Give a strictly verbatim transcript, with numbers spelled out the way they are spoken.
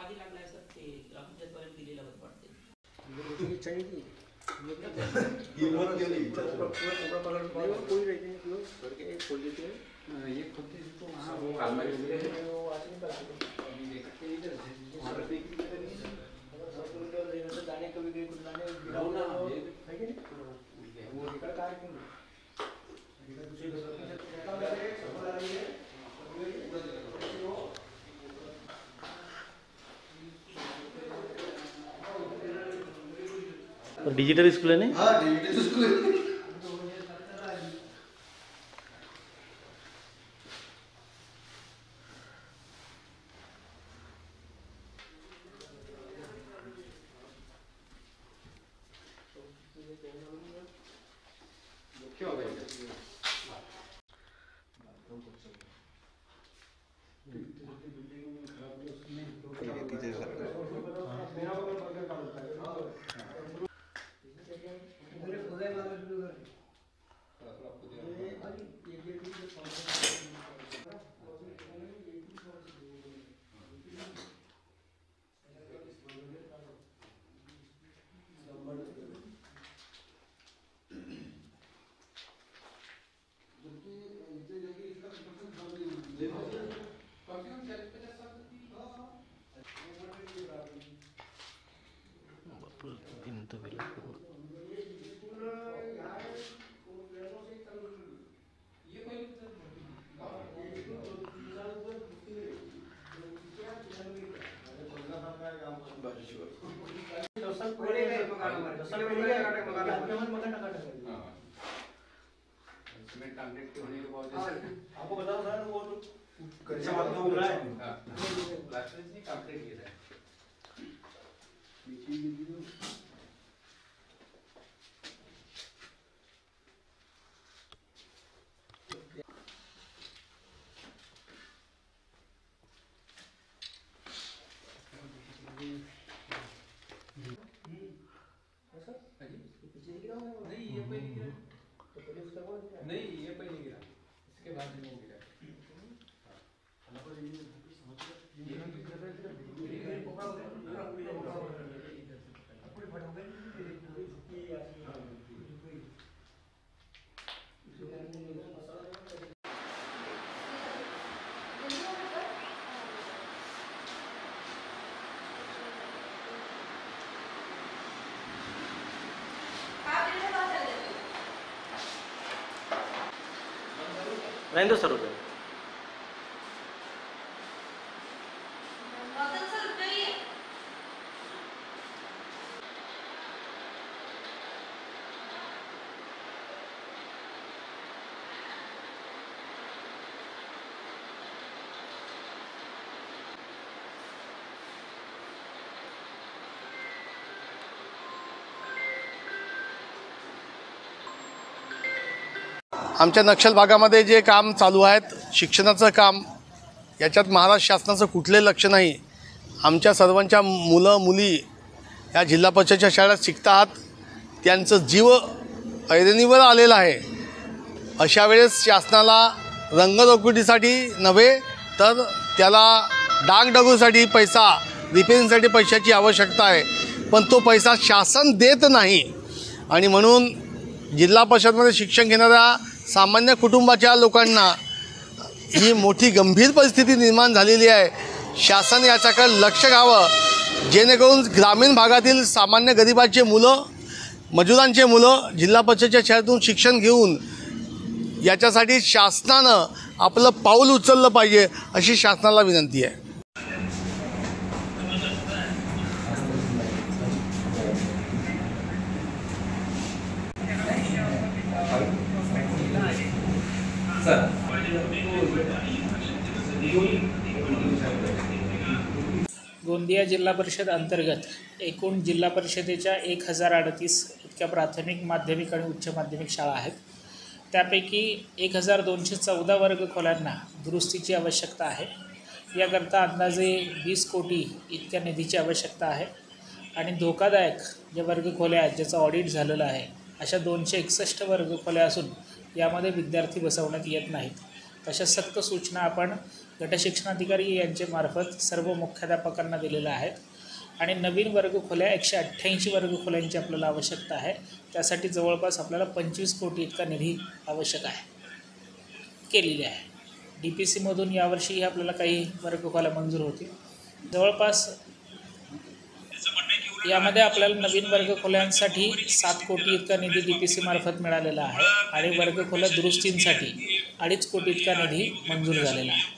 आधी लागलाय सर ते ग्रामपंचायतपर्यंत दिलेला होता वाटते. डिजिटल स्कूल है ना? हाँ डिजिटल स्कूल है। आपको बताओ सर वो तो कच्चा माल तो हो रहा है, प्लास्टर से कंक्रीट किया है। नहीं ये पहले गिरा, नहीं ये पहले गिरा, इसके बाद नहीं गिरा। रहने दो सर उधर। आमच्या नक्षल भागामध्ये जे काम चालू आहेत शिक्षणाचं काम, याच्यात महाराष्ट्र शासनाचं कुठले लक्ष नाही। आमच्या सर्वांच्या मुलं मुली या जिल्हा परिषदेच्या शाळेत शिकतात, त्यांचं जीव ऐरणीवर आलेला आहे। अशा वेळेस शासनाला रंगरंगोटीसाठी नव्हे तर त्याला डागडगोसाठी पैसा, रिपेअरिंगसाठी पैशाची आवश्यकता आहे, पण तो पैसा शासन देत नाही। आणि म्हणून जिल्हा परिषदमध्ये शिक्षण घेणाऱ्या सामान्य कुटुंबाच्या लोकांना ही मोठी गंभीर परिस्थिती निर्माण झालेली आहे। शासन याच्याकडे लक्ष घ्यावं, जेणेकरून ग्रामीण भागातील सामान्य गरिबांचे मुलं, मजुरांचे मुलं जिल्हा परिषदेच्या शाळेतून शिक्षण घेऊन याच्यासाठी शासनानं आपलं पाऊल उचललं पाहिजे, अशी शासनाला विनंती आहे। गोंदिया जिल्हा परिषद अंतर्गत एकूण जिल्हा परिषदेच्या एक हजार अडतीस इतक्या प्राथमिक, माध्यमिक आणि उच्च माध्यमिक शाळा आहेत। त्यापैकी एक हजार दोनशे चौदा वर्ग खोल्यांना दुरुस्तीची आवश्यकता आहे। याकरता अंदाजे वीस कोटी इतक्या निधीची आवश्यकता आहे आणि धोकादायक जे वर्ग खोल्या आहेत ज्याचं ऑडिट झालेलं आहे अशा दोनशे एकसष्ट वर्ग खोल्या असून यामध्ये विद्यार्थी बसवण्यात येत नाहीत। तशा सक्त सूचना आपण गटशिक्षणाधिकारी यांचे मार्फत सर्व मुख्याध्यापकांना दिलेल्या आहेत आणि नवीन वर्गखोल्या एकशे अठ्ठ्याऐंशी वर्गखोल्यांची आपल्याला आवश्यकता आहे. त्यासाठी जवळपास आपल्याला पंचवीस कोटी इतका निधी आवश्यक आहे केलेली आहे. डी पी सीमधून यावर्षीही आपल्याला काही वर्गखोल्या मंजूर होतील. जवळपास यामध्ये आपल्याला नवीन वर्गखोल्यांसाठी सात कोटी इतका निधी डी पी सी मार्फत मिळालेला आहे आणि वर्गखोल्या दुरुस्तींसाठी अडीच कोटी इतका निधी मंजूर झालेला आहे.